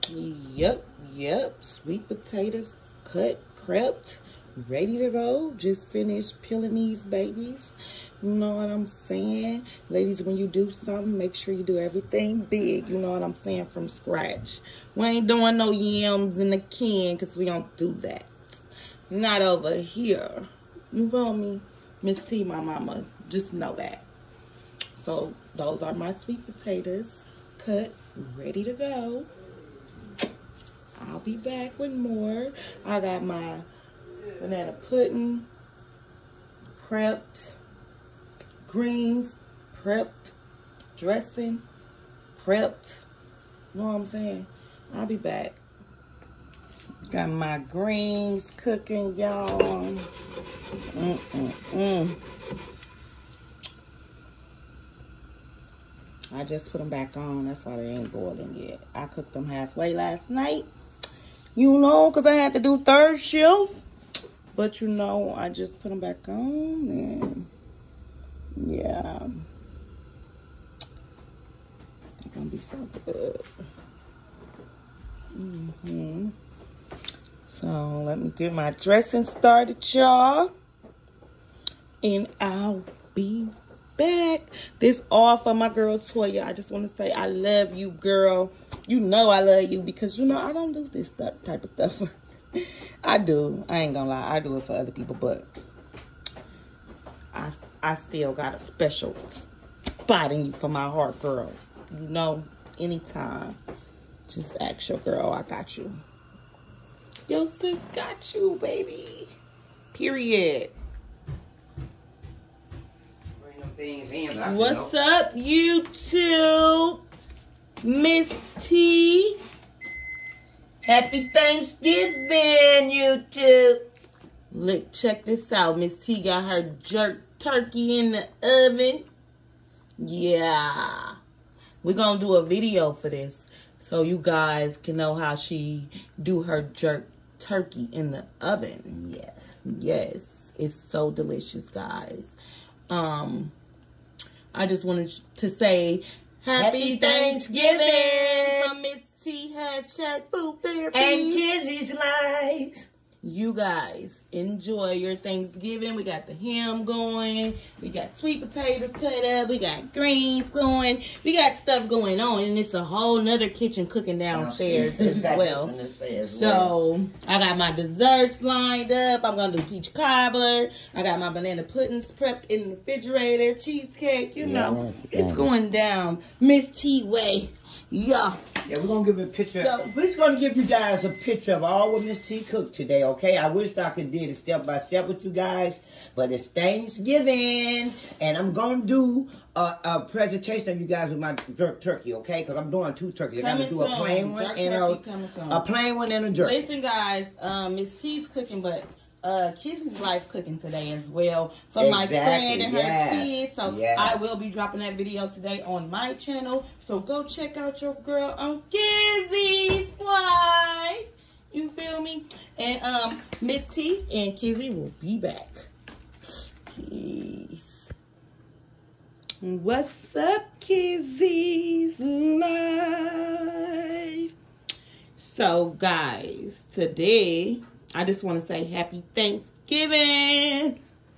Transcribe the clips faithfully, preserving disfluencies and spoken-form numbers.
Yep, yep. Sweet potatoes cut, prepped, ready to go. Just finished peeling these babies. You know what I'm saying? Ladies, when you do something, make sure you do everything big. You know what I'm saying? From scratch. We ain't doing no yams in the can because we don't do that. Not over here. You feel me? Miss T, my mama. Just know that. So, those are my sweet potatoes. Cut, ready to go. I'll be back with more. I got my banana pudding prepped. Greens, prepped, dressing, prepped. You know what I'm saying? I'll be back. Got my greens cooking, y'all. Mm-mm-mm. I just put them back on. That's why they ain't boiling yet. I cooked them halfway last night. You know, because I had to do third shift. But, you know, I just put them back on and... yeah, they're gonna be so good. Mm-hmm. So let me get my dressing started, y'all, and I'll be back. This all for my girl Toya. I just want to say I love you, girl. You know I love you because you know I don't do this stuff, type of stuff. I do. I ain't gonna lie. I do it for other people, but I. I still got a special spot in you for my heart, girl. You know, anytime. Just ask your girl, I got you. Yo, sis got you, baby. Period. What's up, YouTube? Miss T. Happy Thanksgiving, YouTube. Look, check this out. Miss T got her jerk turkey in the oven. Yeah. We're going to do a video for this so you guys can know how she do her jerk turkey in the oven. Yes. Yes. It's so delicious, guys. Um, I just wanted to say Happy, Happy Thanksgiving, Thanksgiving from Miss T, hashtag food therapy. And Kizzy's Life. You guys enjoy your Thanksgiving. We got the ham going. We got sweet potatoes cut up. We got greens going. We got stuff going on. And it's a whole nother kitchen cooking downstairs as well. So I got my desserts lined up. I'm going to do peach cobbler. I got my banana puddings prepped in the refrigerator. Cheesecake, you know. It's going down Miss T way. Yeah. Yeah, we're going to give a picture. So, we're just going to give you guys a picture of all what Miss T cooked today, okay? I wish I could do it step by step with you guys, but it's Thanksgiving, and I'm going to do a, a presentation of you guys with my jerk turkey, okay? Because I'm doing two turkeys. I got to do a plain one and a, a plain one and a jerk. Listen, guys, um, Miss T's cooking, but... Uh, Kissy's Life cooking today as well for exactly, my friend and her yes, kids. So yes. I will be dropping that video today on my channel. So go check out your girl on Kissy's Life. You feel me? And um, Miss T and Kizzy will be back. Peace. What's up, Kissy's Life? So guys, today I just want to say happy Thanksgiving.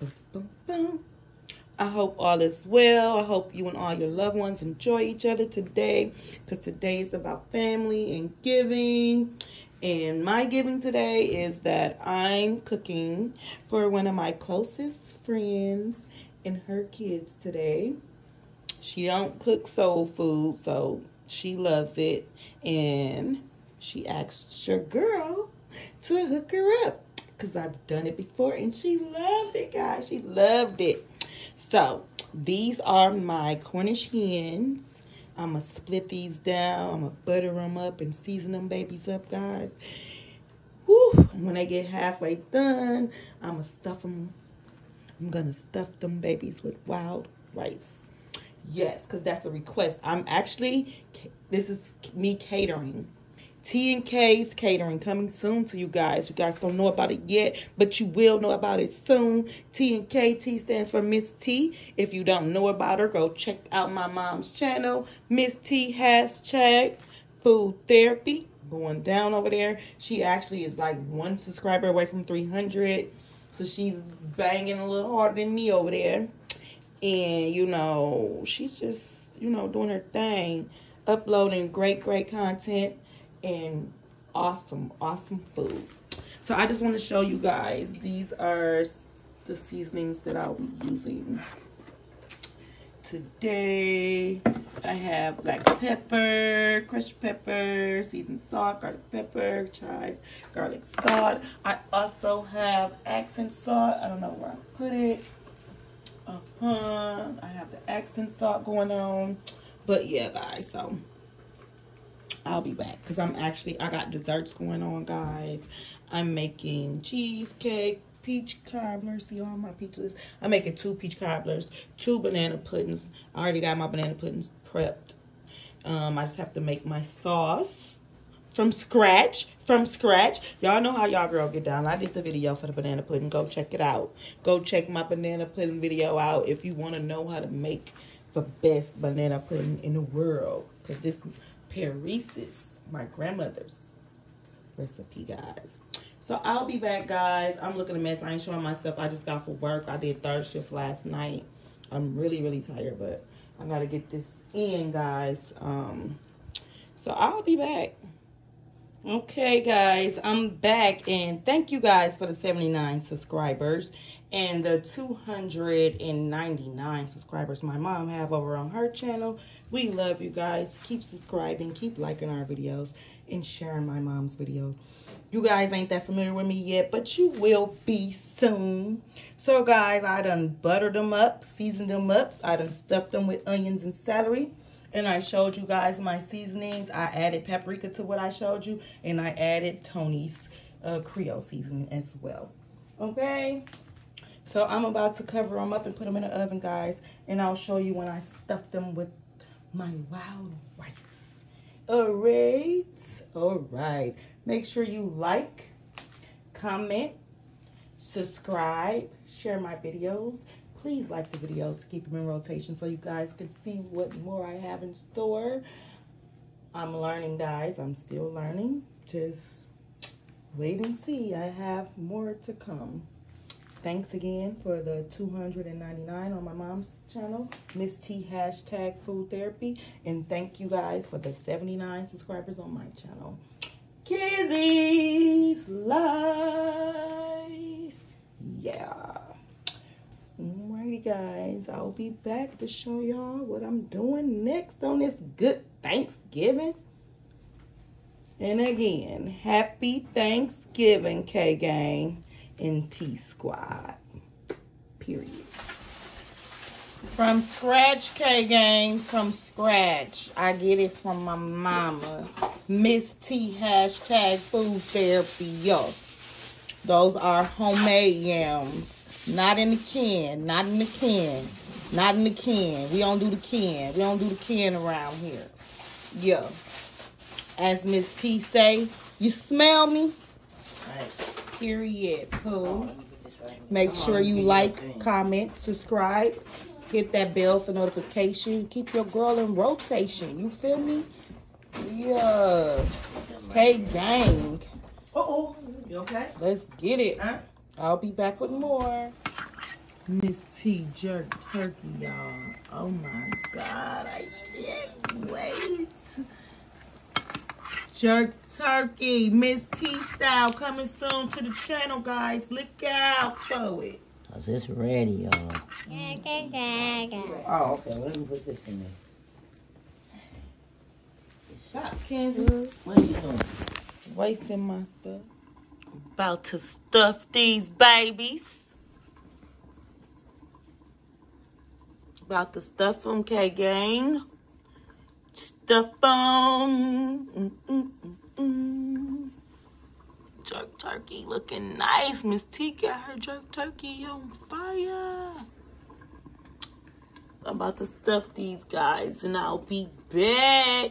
I hope all is well. I hope you and all your loved ones enjoy each other today, because today is about family and giving. And my giving today is that I'm cooking for one of my closest friends and her kids today. She don't cook soul food, so she loves it. And she asked your girl to hook her up, because I've done it before and she loved it, guys. She loved it. So these are my Cornish hens. I'm gonna split these down. I'm gonna butter them up and season them babies up, guys. Woo. And when they get halfway done, I'm gonna stuff them. I'm gonna stuff them babies with wild rice. Yes, because that's a request. I'm actually, this is me catering. T and K's Catering coming soon to you guys. You guys don't know about it yet, but you will know about it soon. T and K, T stands for Miss T. If you don't know about her, go check out my mom's channel. Miss T hashtag food therapy. going down over there. She actually is like one subscriber away from three hundred. So she's banging a little harder than me over there. And, you know, she's just, you know, doing her thing. Uploading great, great content and awesome, awesome food. So I just want to show you guys. These are the seasonings that I'll be using today. I have black pepper, crushed pepper, seasoned salt, garlic pepper, chives, garlic salt. I also have accent salt. I don't know where I put it. Uh-huh. I have the accent salt going on. But yeah, guys, so I'll be back because I'm actually, I got desserts going on, guys. I'm making cheesecake, peach cobblers. See all my peaches? I'm making two peach cobblers, two banana puddings. I already got my banana puddings prepped. Um, I just have to make my sauce from scratch. From scratch. Y'all know how y'all girl get down. I did the video for the banana pudding. Go check it out. Go check my banana pudding video out if you want to know how to make the best banana pudding in the world. Because this Paris's, my grandmother's recipe, guys. So I'll be back, guys. I'm looking a mess. I ain't showing myself. I just got for work. I did third shift last night. I'm really, really tired, but I got to get this in, guys. Um, so I'll be back. Okay, guys, I'm back, and thank you guys for the seventy-nine subscribers and the two hundred ninety-nine subscribers my mom have over on her channel. We love you guys. Keep subscribing, keep liking our videos, and sharing my mom's videos. You guys ain't that familiar with me yet, but you will be soon. So, guys, I done buttered them up, seasoned them up. I done stuffed them with onions and celery. And I showed you guys my seasonings. I added paprika to what I showed you. And I added Tony's uh, Creole seasoning as well. Okay? So I'm about to cover them up and put them in the oven, guys. And I'll show you when I stuff them with my wild rice. Alright? Alright. Make sure you like, comment, subscribe, share my videos. Please like the videos to keep them in rotation so you guys can see what more I have in store. I'm learning, guys. I'm still learning. Just wait and see. I have more to come. Thanks again for the two hundred ninety-nine on my mom's channel, Miss T hashtag food therapy. And thank you guys for the seventy-nine subscribers on my channel. Kizzy's Life. Yeah. Alrighty, guys, I'll be back to show y'all what I'm doing next on this good Thanksgiving. And again, happy Thanksgiving, K-Gang and T-Squad. Period. From scratch, K-Gang, from scratch. I get it from my mama, Miss T hashtag food therapy, yo. Those are homemade yams. Not in the can. Not in the can. Not in the can. We don't do the can. We don't do the can around here. Yeah. As Miss T say, you smell me? Right. Period. Pooh. Make sure you like, comment, subscribe. Hit that bell for notification. Keep your girl in rotation. You feel me? Yeah. Hey, gang. Uh-oh. You okay? Let's get it. Huh? I'll be back with more. Miss T jerk turkey, y'all. Oh my God, I can't wait. Jerk turkey, Miss T style, coming soon to the channel, guys. Look out for it. Cause it's ready, y'all. Oh, okay. Well, let me put this in there. Stop, Kansas. What are you doing? Wasting my stuff. About to stuff these babies. About to stuff them, K-Gang. Stuff them. Mm, mm, mm, mm. Jerk turkey looking nice. Miss T got her jerk turkey on fire. I'm about to stuff these guys and I'll be back.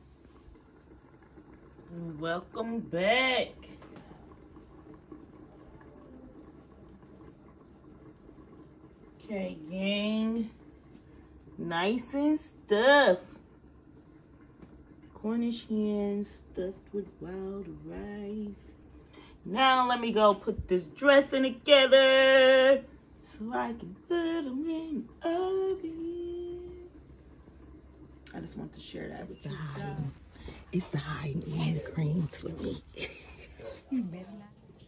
Welcome back. Okay, gang. Nice and stuff. Cornish hens stuffed with wild rice. Now let me go put this dressing together so I can put them in the oven. I just want to share that with you guys. It's the high and the creams for me. You better not.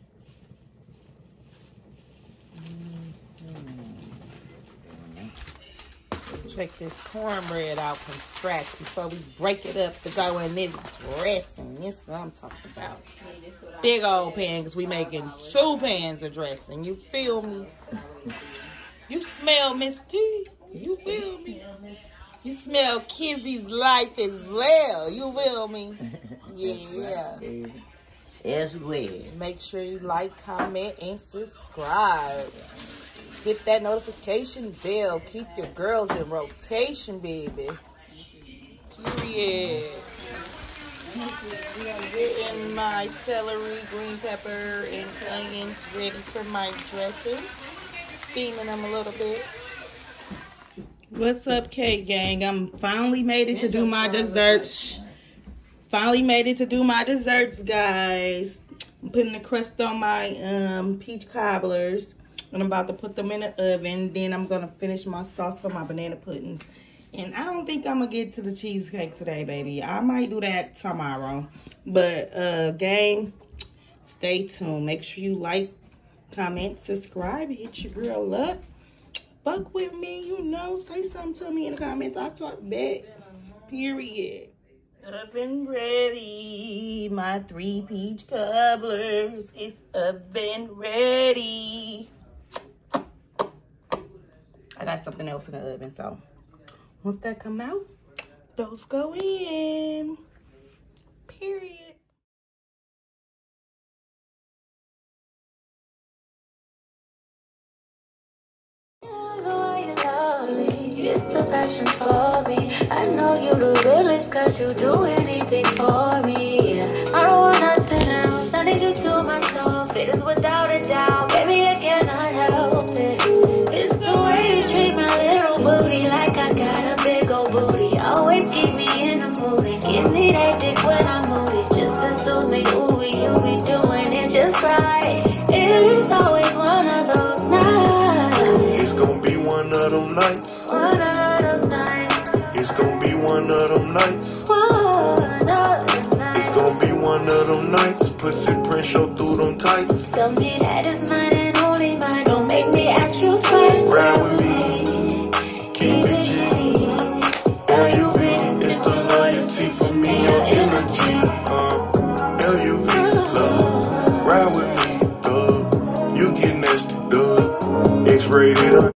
Check this cornbread out from scratch before we break it up to go in this dressing. This is what I'm talking about. Big old pan, because we making two pans of dressing. You feel me? You smell Miss T. You feel me? You smell Kizzy's life as well. You feel me? Yeah. As well. Make sure you like, comment, and subscribe. Hit that notification bell. Keep your girls in rotation, baby. Period. I'm getting my celery, green pepper, and onions ready for my dressing. Steaming them a little bit. What's up, cake gang? I'm finally made it to do my desserts. Finally made it to do my desserts, guys. I'm putting the crust on my um, peach cobblers. And I'm about to put them in the oven. Then I'm going to finish my sauce for my banana puddings. And I don't think I'm going to get to the cheesecake today, baby. I might do that tomorrow. But, uh, gang, stay tuned. Make sure you like, comment, subscribe, hit your girl up. Fuck with me, you know. Say something to me in the comments. I'll talk back. Period. Oven ready. My three peach cobblers. It's oven ready. I got something else in the oven, so once that come out, those go in. Period. It's the passion for me. I know you the realest, cause you do anything for me. Yeah. I don't want nothing else. I need you to myself. It is without a doubt. Baby, I cannot help it. It's the way you treat my little booty like I got a big old booty. Always keep me in the mood and give me that dick when I'm moody. Just to soothe me, ooh, you be doing it just right. It is always one of those nights. It's gonna be one of them nights. One of those nights. It's gonna be one of them nights. One of those nights. It's gonna be one of them nights. Pussy print show through them tights. Tell me that it's mine.